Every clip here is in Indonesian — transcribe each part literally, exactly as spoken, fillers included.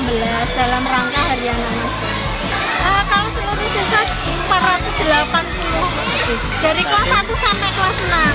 belas dalam rangka Hari Anak Nasional. Uh, kalau seluruh siswa empat ratus delapan puluh dari kelas satu sampai kelas enam.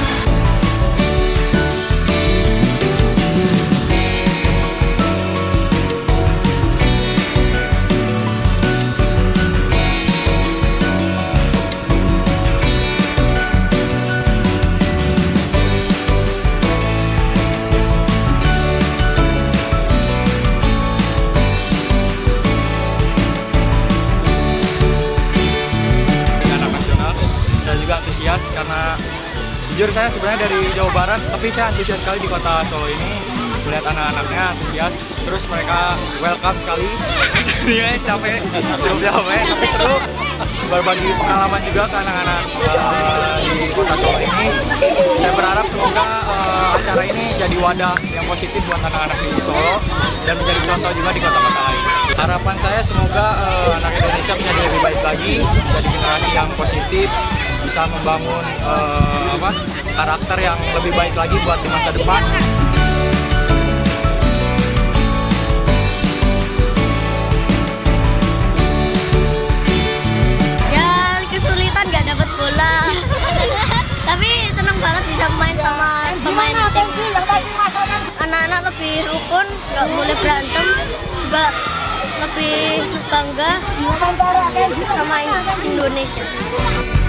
Antusias karena jujur saya sebenarnya dari Jawa Barat, tapi saya antusias sekali di kota Solo ini melihat anak-anaknya antusias, terus mereka welcome sekali. Ini capek, cukup capek, tapi seru berbagi pengalaman juga ke anak-anak uh, di kota Solo ini. Saya berharap semoga uh, acara ini jadi wadah yang positif buat anak-anak di Solo dan menjadi contoh juga di kota-kota lain. Harapan saya semoga uh, anak Indonesia menjadi lebih baik lagi, jadi generasi yang positif, bisa membangun uh, apa, karakter yang lebih baik lagi buat di masa depan. Ya kesulitan nggak dapat bola, tapi seneng banget bisa main sama pemain tim. Anak-anak lebih rukun, nggak boleh berantem, juga lebih bangga sama Indonesia.